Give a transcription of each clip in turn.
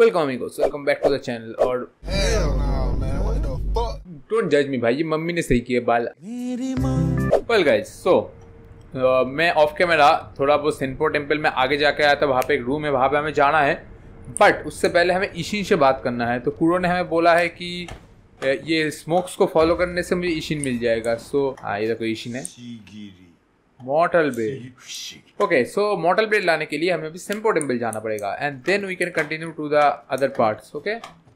Welcome amigos, welcome back to the channel. और don't जज me भाई, ये मम्मी ने सही किया बाल। वेल गाइस, सो मैं ऑफ कैमरा थोड़ा वो सेंपो टेम्पल में आगे जाके आया था। वहाँ पे एक रूम है, वहाँ पे हमें जाना है, बट उससे पहले हमें ईशिन से बात करना है। तो कुरो ने हमें बोला है कि ये स्मोक्स को फॉलो करने से मुझे ईशिन मिल जाएगा। सो हाँ, ये देखो ईशिन है। Mortal blade, okay. So mortal blade लाने के लिए हमें अभी सेंपो टेम्पल जाना पड़ेगा and then we can continue to the other parts. Okay,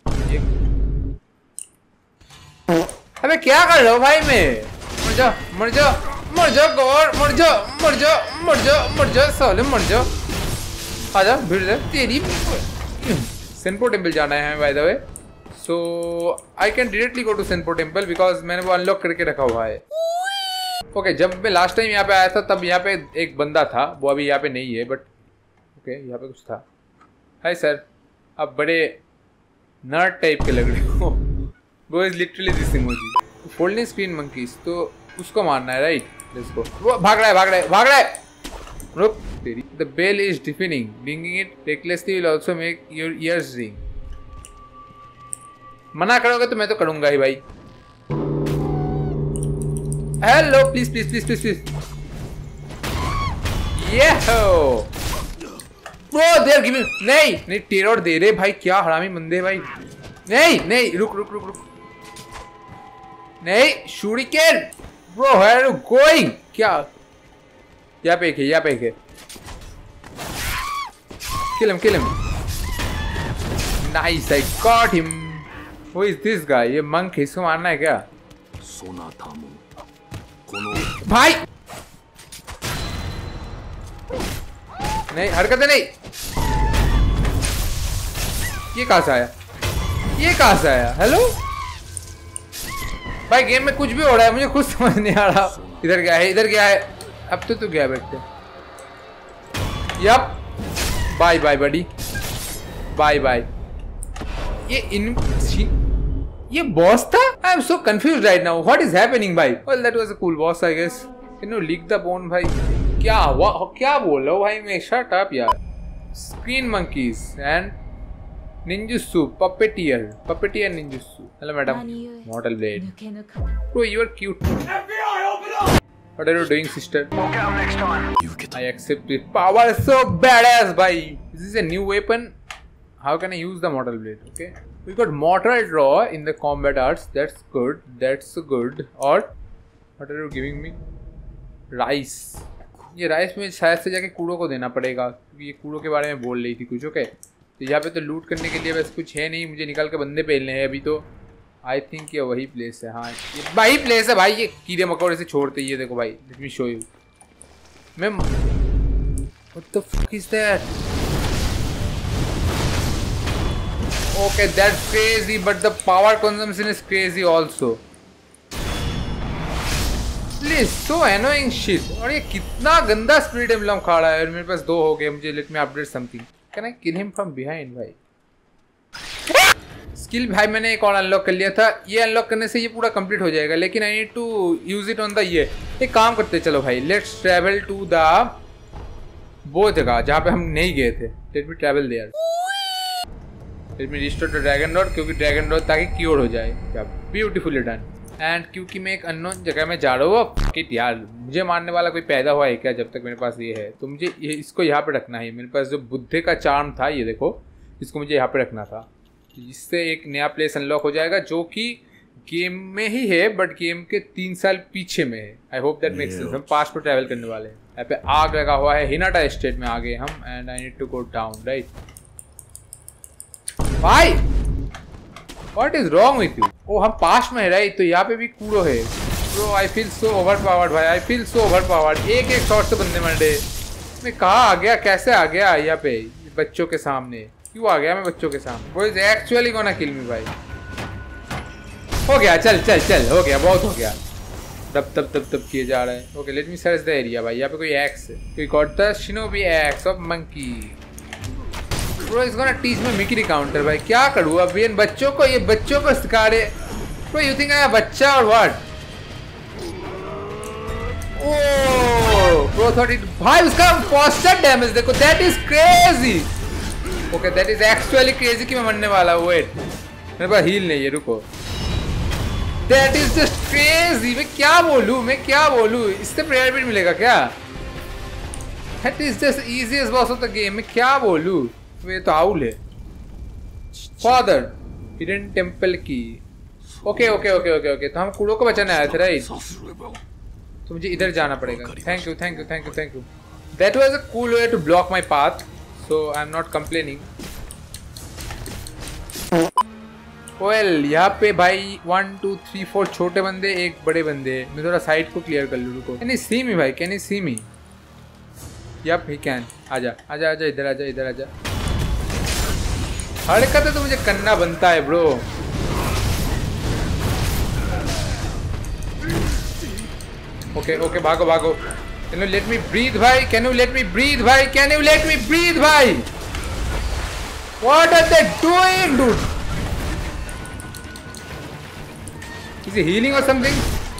अबे क्या कर रहे हो भाई? मैं मर जा मर जा मर जा गौर, मर जा मर जा मर जा मर जा साले, मर जा। आजा भीड़ दे तेरी। सेंपो टेम्पल जाना है हमें by the way. So I can directly go to Senpou temple because मैंने वो अनलॉक करके रखा हुआ है। ओके, जब मैं लास्ट टाइम यहाँ पे आया था तब यहाँ पे एक बंदा था, वो अभी यहाँ पे नहीं है, बट ओके यहाँ पे कुछ था। हाय सर, आप बड़े नर्ड टाइप के लग रहे हो। वो is literally this emoji. Folding screen monkeys, तो उसको मारना है राइट? Let's go. वो भाग रहा है भाग रहा है भाग रहा है। रुक तेरी। The bell is defining, ringing it recklessly will also make your ears ring. मना करोगे तो मैं तो करूंगा ही भाई। Hello please please please please please. ये हो ब्रो, देयर गिव मी। नहीं नहीं, टेरर दे रहे भाई, क्या हरामी बंदे भाई। नहीं नहीं, रुक रुक रुक रुक। नहीं shuriken bro, where are you going? क्या यहाँ पे एक है, यहाँ पे एक है। Kill him kill him. Nice, I got him. Who is this guy? ये मंक है, इसको मारना है क्या भाई? नहीं हरकतें नहीं। ये कहां से आया? ये कहां से आया? हेलो भाई, गेम में कुछ भी हो रहा है, मुझे कुछ समझ नहीं आ रहा। इधर क्या है, इधर क्या है? अब तो तू गया बैठते। Yup, bye bye buddy, bye bye. ये बॉस था? I am so confused right now, what is happening भाई? Well that was a cool boss I guess. Can you leak the bone भाई? क्या हुआ? क्या बोल रहा हूँ भाई मैं? शट अप यार। Screen monkeys and ninjutsu puppeteer ninjutsu. Hello madam. Mortal blade. Bro you are cute. What are you doing, sister? Okay, next one. I accept it. Power is so badass, bhai. This is a new weapon. How can I use the mortal blade? Okay, we got mortal draw in the combat arts. That's good. That's good. Or what are you giving me? Rice. ये rice में शायद से जाके कूड़ो को देना पड़ेगा, क्योंकि ये कूड़ो के बारे में बोल रही थी कुछ। ओके, तो यहाँ पे तो लूट करने के लिए बस कुछ है नहीं, मुझे निकाल के बंदे पेलने हैं अभी। तो आई थिंक ये वही प्लेस है। हाँ ये वही प्लेस है भाई। ये कीड़े मकोड़े से छोड़ते ही है, देखो भाई। Let me show you. मैं what the fuck is that? Okay that's crazy, but the power consumption is crazy also. Please, so annoying shit. और ये कितना गंदा स्पिरिट एम्बलम खा रहा है। और मेरे पास 2 हो गए। मुझे let me update something. Can I kill him from behind भाई? स्किल भाई मैंने एक और अनलॉक कर लिया था। ये अनलॉक करने से ये पूरा कंप्लीट हो जाएगा, लेकिन I need to use it on the ये। एक काम करते चलो भाई, लेट्स ट्रैवल टू द वो जगह जहाँ पे हम नहीं गए थे। Let me travel there. Let me restore the dragon rod, क्योंकि ड्रैगन रॉड ताकि क्योर हो जाए। क्या ब्यूटीफुली डन। एंड क्योंकि मैं एक अननोन जगह में जा रहा हूँ। किट यार, मुझे मारने वाला कोई पैदा हुआ है क्या जब तक मेरे पास ये है? तो मुझे इसको यहाँ पे रखना है। मेरे पास जो बुद्धे का चार्म था, ये देखो, इसको मुझे यहाँ पे रखना था। इससे एक नया प्लेस अनलॉक हो जाएगा जो कि गेम में ही है, बट गेम के 3 साल पीछे में है। I hope that makes sense. हम पास्ट पर ट्रैवल करने वाले हैं। यहाँ पे आग लगा हुआ है, हिनाटा स्टेट में आ गए हम। And I need to go down right. भाई what is wrong with you? ओ हम पास्ट में है राइट, तो यहाँ पे भी कूड़ो है। Bro I feel so overpowered भाई, I feel so overpowered. एक शॉट से बंदे मर रहे। मैं कहाँ आ गया, कैसे आ गया यहाँ पे बच्चों के सामने? क्यों आ गया मैं बच्चों के सामने? वो is actually gonna kill me भाई। हो गया, चल चल चल, हो गया, बहुत हो गया। तब तब तब तब किए जा रहा है। Okay let me search the area भाई। यहाँ पे कोई एक्स है। We got the shinobi axe of monkey. Bro is gonna teach me mikiri counter भाई। क्या करूँ अब? ये बच्चों को सिखा रहे। Bro you think I am बच्चा और व्हाट? ओह ब्रो 30 भाई, उसका पोस्टर डैमेज देखो, that is crazy. Okay that is actually crazy कि मैं मरने वाला हूँ। वेट मेरे पास हील नहीं है, रुको। That is just crazy. मैं क्या बोलूँ इससे प्रेयर भी मिलेगा क्या? That is just easiest boss of the game. मैं क्या बोलूँ? ये तो आउल है। फादर हिडन टेंपल की। Okay okay okay okay okay तो हम कूड़ो को बचाने आए थे राइट? तो मुझे इधर जाना पड़ेगा। Thank you thank you thank you thank you. That was a cool way to block my path, so I am not complaining. Well यहाँ पे भाई 1 2 3 4 छोटे बंदे, एक बड़े बंदे। मैं थोड़ा साइड को क्लियर कर लूँ, रुको। कैन यू सी मी भाई? Can you see me? Yup he can. आजा आजा आजा, इधर आजा इधर आजा। हरकत तो मुझे करना बनता है ब्रो। ओके ओके भागो भागो। Can you let me breathe भाई? Can you let me breathe भाई? Can you let me breathe भाई? What are they doing dude? Is he healing और समथिंग?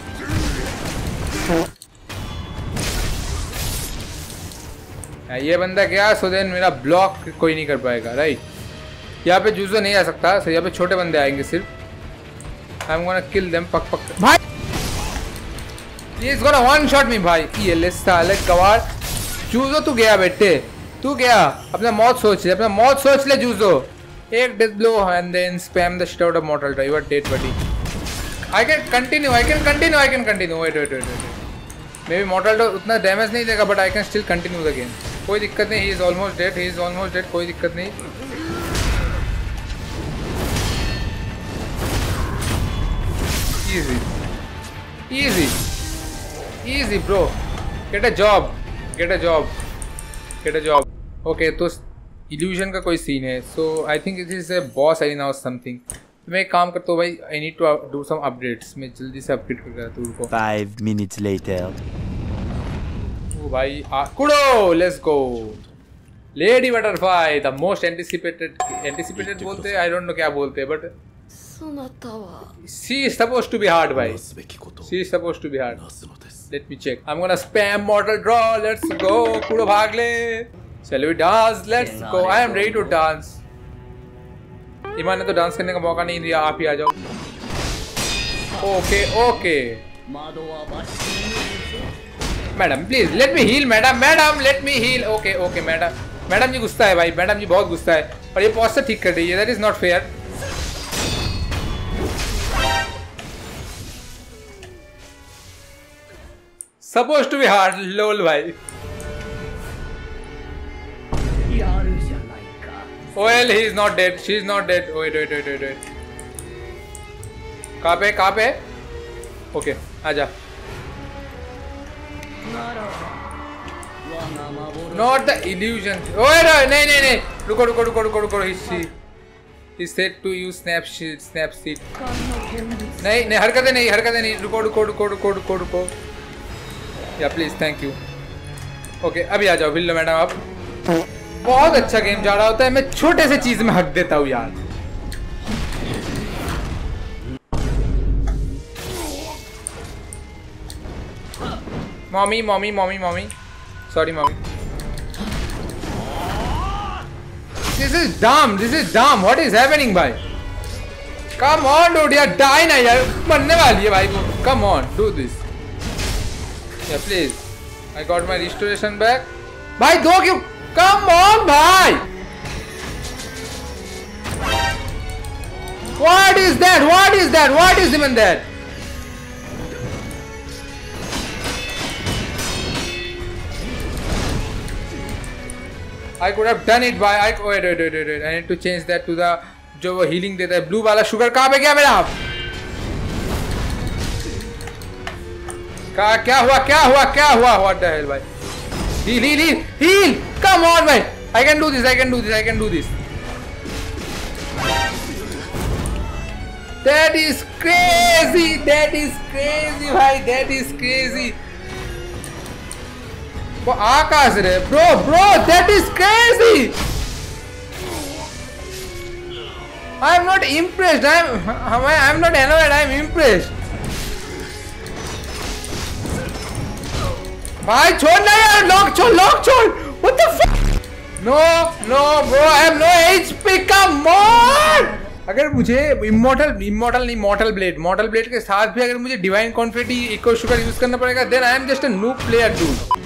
ये बंदा क्या? सो देन मेरा ब्लॉक कोई नहीं कर पाएगा राइट? यहाँ पे जूजो नहीं आ सकता, सो यहाँ पे छोटे बंदे आएंगे सिर्फ। I am gonna kill them. पक पक भाई, ये is gonna one shot me भाई। ये लिस्ता अलग कवार। जूजो तू गया बेटे, तू गया। अपना मौत सोच ले, अपना मौत सोच ले जूजो। एक death blow and then spam the shit out of mortal drive. You are dead buddy. I can continue I can continue I can continue. Wait wait wait wait. Maybe mortal उतना damage नहीं देगा but I can still continue the game. कोई दिक्कत नहीं। He is almost dead, he is almost dead. कोई दिक्कत नहीं। Easy, easy, easy, bro. Get a job, get a job, get a job. Okay, तो illusion का कोई सीन है. So I think it is a boss arena or something. मैं एक काम करता हूँ भाई. I need to do some updates. मैं जल्दी से upgrade कर रहा हूँ उनको. 5 minutes later. ओ भाई, कुड़ो, let's go. Lady Butterfly, the most anticipated बोलते हैं. I don't know क्या बोलते हैं, but she is supposed to be hard, bhai. She is supposed to be hard. Let me check. I'm gonna spam mortal draw. Let's go. Kudo bhag le. Shall we dance? Let's go. I am ready to dance. ईमान ने तो dance करने का मौका नहीं दिया. आप ही आ जाओ. Okay, okay. Madam, please let me heal, madam. Madam, let me heal. Okay, okay, madam. Madam ji गुस्सा है भाई. मैडम जी बहुत गुस्सा है. और ये पोस्टर ठीक कर रही है. That is not fair. Supposed to be hard, lol भाई. Well, he is not dead. She is not dead. Wait. कहाँ पे? Okay, आजा. Not the illusion. Wait, नहीं. रुको. He said to use snap seed. नहीं, हरकतें नहीं. रुको. या प्लीज, थैंक यू. ओके, अभी आ जाओ बिल्लो मैडम. आप बहुत अच्छा गेम जा रहा होता है. मैं छोटे से चीज में हक देता हूँ यार. Mommy. Sorry mommy. This is dumb. What is happening भाई? कम ऑन डूड यार. डाई ना यार. मरने वाली है भाई को. Come on, do this. Yeah, please. I got my restoration back. भाई दो क्यों? Come on, भाई. What is that? What is even that? I could have done it by. Wait. I need to change that to the जो वो healing देता है. Blue वाला sugar कहाँ पे गया मेरा? क्या हुआ? What the hell, भाई? Heal! Come on, भाई! I can do this. That is crazy, भाई. That is crazy. वो आकाश रे, bro. That is crazy. I am not impressed. I am not annoyed. I am impressed. भाई छोड़ ना यार. Lock छोड़. What the fuck? No no bro, I am no HP, come on. अगर मुझे mortal blade के साथ भी अगर मुझे divine confetti eco sugar use करना पड़ेगा, then I am just a noob player dude.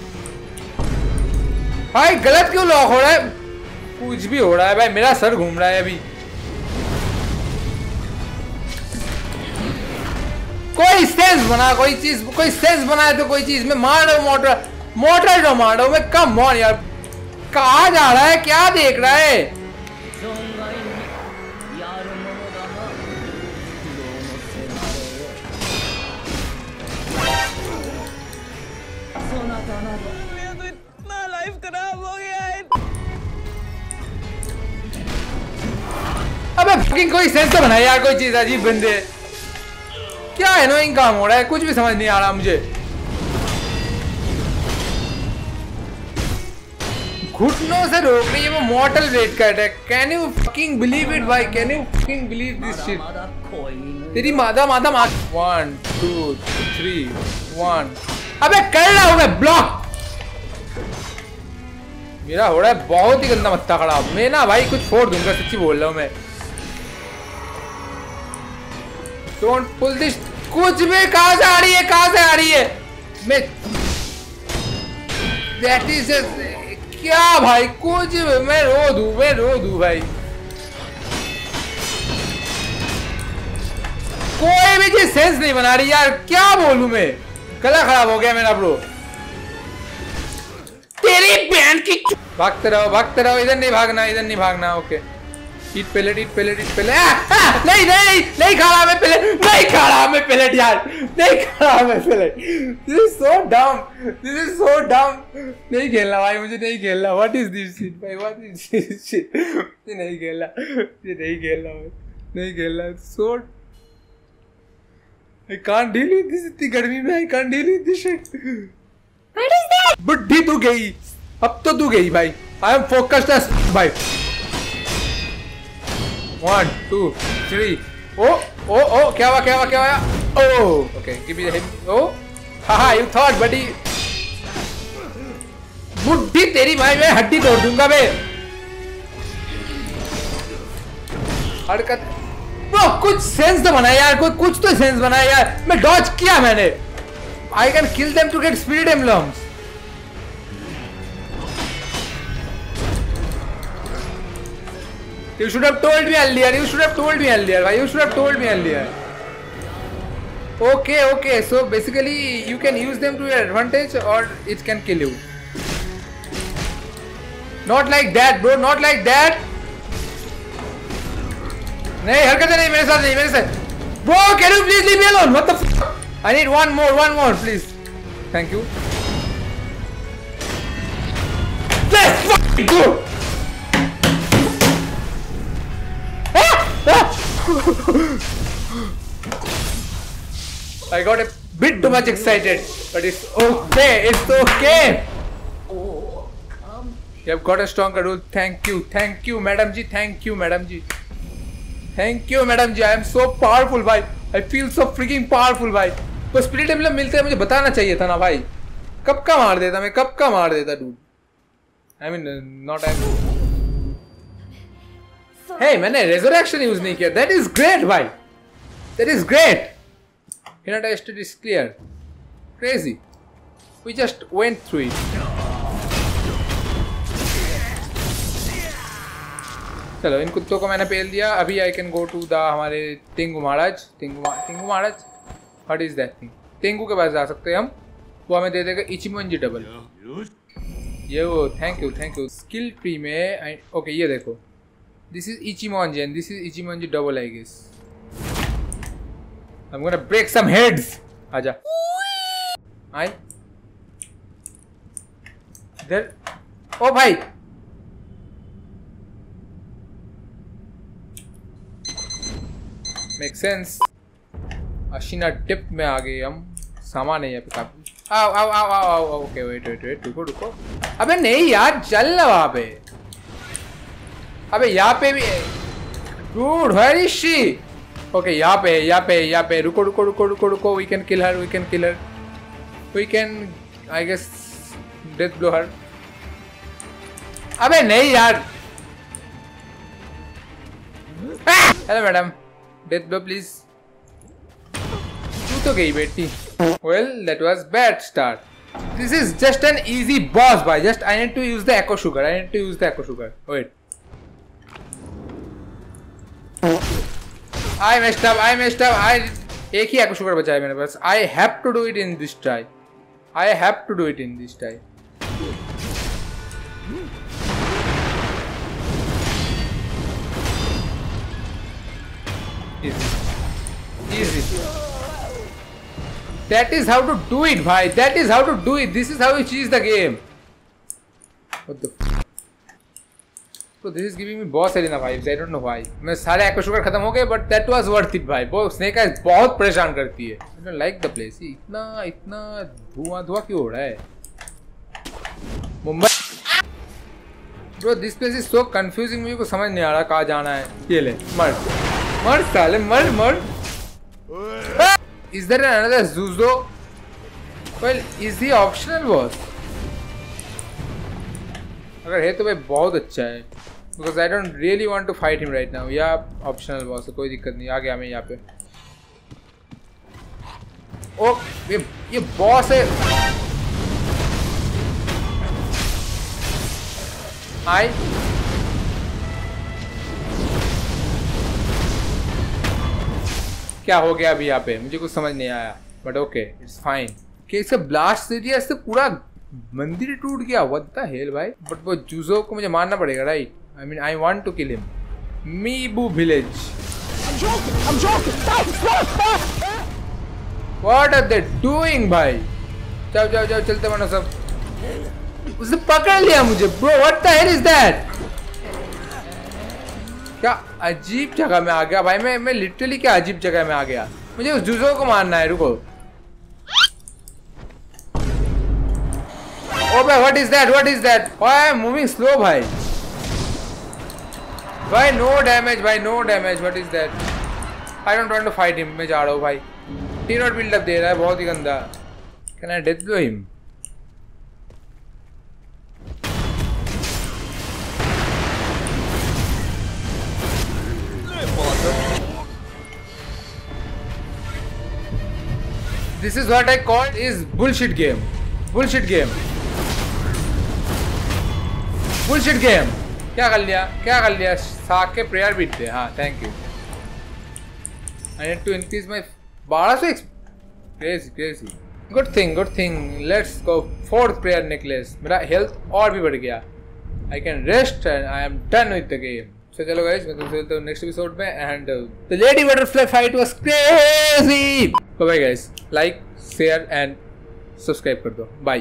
भाई गलत क्यों लॉक हो रहा है? कुछ भी हो रहा है भाई, मेरा सर घूम रहा है अभी। कोई सेंस बना, कोई सेंस बनाए तो कोई चीज में मार रहा हूँ मोटर जो मार रहा हूँ मैं। कम ऑन यार, कहाँ जा रहा है, क्या देख रहा है? तो इतना लाइफ खराब हो गया है। अबे फकिंग कोई सेंस तो बनाए यार, कोई चीज। अजीब बंदे, क्या एनोइंग काम हो रहा है, कुछ भी समझ नहीं आ रहा मुझे। घुटनों से रोक रही है वो मॉर्टल ब्लेड का attack. Can you fucking believe it भाई, can you fucking believe this shit? तेरी मादा 1 2 3 1। अबे कर रहा हूं मैं ब्लॉक। मेरा हो रहा है बहुत ही गंदा मत्था खराब। मैं ना भाई कुछ फोड़ दूंगा, सच्ची बोल रहा हूं मैं। Don't pull this. कुछ भी कहां से आ रही है, कहां से आ रही है? मैं दैट इज क्या भाई, कुछ मैं रो दूं भाई। कोई भी चीज सेंस नहीं बना रही यार, क्या बोलूं मैं? गला खराब हो गया मेरा ब्रो। तेरी बहन की। भागते रहो, इधर नहीं भागना। Okay, eat pellet. नहीं खा रहा मैं पैलेट यार, दिस इज सो डम। नहीं खेलना भाई, मुझे नहीं खेलना। व्हाट इज दिस शिट भाई, व्हाट इज दिस शिट? नहीं खेलना। सो I can't deal with this, इतनी गर्मी में I can't deal with this shit. What is that? बुड्ढी तू गई, अब तो तू गई भाई। I am focused as भाई। 1 2 3। ओ क्या हुआ? Oh, okay, give me the hit. Oh, haha, you thought buddy। बुड्ढी तेरी भाई, मैं हड्डी तोड़ दूंगा बे। हरकत ब्रो, कुछ सेंस तो बनाया यार, कुछ तो सेंस बनाया यार। मैं डॉज किया मैंने। I can kill them to get spirit emblems. You should have told me earlier. Why you should have told me earlier? Okay. So basically, you can use them to your advantage, or it can kill you. Not like that, bro. Not like that. नहीं, हरकतें नहीं मेरे साथ। Bro, can you please leave me alone? What the f? I need one more, please. Thank you. Let's fucking go. I got a bit too much excited, but it's okay. You have got a stronger rule. Thank you, madam ji. I am so powerful भाई. I feel so freaking powerful भाई. तो spirit emblem मिलते हैं, मुझे बताना चाहिए था ना भाई। कब का मार देता dude. I mean not hey, मैंने resurrection यूज नहीं किया। That is great भाई. Hinata estate is clear. Crazy. We just went through it. चलो, इन कुत्तों को मैंने पेल दिया। अभी I can go to the हमारे तेंगू महाराज। What is that thing? Tengu के पास जा सकते हैं हम। वो हमें दे देगा इचिमोंजी डबल। ये वो थैंक यू। स्किल ट्री में ओके, ये देखो, this is Ichimonji and this is Ichimonji double I guess. I am gonna break some heads. आजा आई इधर। ओ भाई, मेक सेंस। अशीना टिप में आ गए हम। सामान है यहाँ पे काफी। आओ। ओके वेट रुको। अबे नहीं यार, चल ना वहां पे। अबे यहाँ पे भी dude, where is she? Okay, यहाँ पे रुको। We can kill her. We can I guess death blow her. अबे नहीं यार। Hello madam, death blow please. तू तो गई बेटी। Well that was bad start. This is just an easy boss भाई। Just I need to use the eco sugar. I need to use the eco sugar. Wait, I messed up. एक ही eco sugar बचा है मेरे पास। I have to do it in this try. Easy. That is how to do it, bhai. That is how to do it. This is how you cheese the game. What the? So this is giving me boss arena vibes. I don't know why. मैं सारे aqua sugar खत्म हो गए, but that was worth it, भाई. वो snake eyes बहुत परेशान करती है. I don't like the place. इतना धुआं क्यों हो रहा है? Mumbai. Bro, this place is so confusing. मुझे कुछ समझ नहीं आ रहा कहाँ जाना है. ये ले, मर साले, मर. Is there another Zuzo? Well, is he optional boss? अगर है तो भाई बहुत अच्छा है. Because I don't really want to fight him right now. या optional boss है, कोई दिक्कत नहीं. आ गया मैं यहाँ पे. ओ ये boss है. Hi. क्या हो गया अभी यहाँ पे? मुझे कुछ समझ नहीं आया, बट ओके, इट्स फाइन. कि इसका ब्लास्ट एरिया से पूरा मंदिर टूट गया. व्हाट द हेल भाई. बट वो जूजो को मुझे मारना पड़ेगा, right? I mean I want to kill him. Mibu village. What are they doing भाई? जाओ चलते बनो सब. उसने पकड़ लिया मुझे bro. What the hell is that? क्या अजीब जगह में आ गया भाई. मैं लिटरली क्या अजीब जगह में आ गया. मुझे उस जूजो को मारना है. रुको. ओ भाई, what is that? Why I am moving slow भाई. भाई no damage. What is that? I don't want to fight him. मैं जा रहा हूँ भाई. टी नॉट बिल्डअप दे रहा है बहुत ही गंदा. Can I death blow him? This is what I call is bullshit game. क्या कर लिया? साक के प्रेयर बीट दे. हाँ, thank you. I need to increase my 1200 crazy. Good thing. Let's go. 4th prayer necklace. मेरा हेल्थ और भी बढ़ गया. I can rest and I am done with the game. So चलो गाइस, मैं तुमसे मिलता हूँ नेक्स्ट एपिसोड में. And the lady butterfly fight was crazy. Bye guys. Like, share and subscribe कर दो. बाय.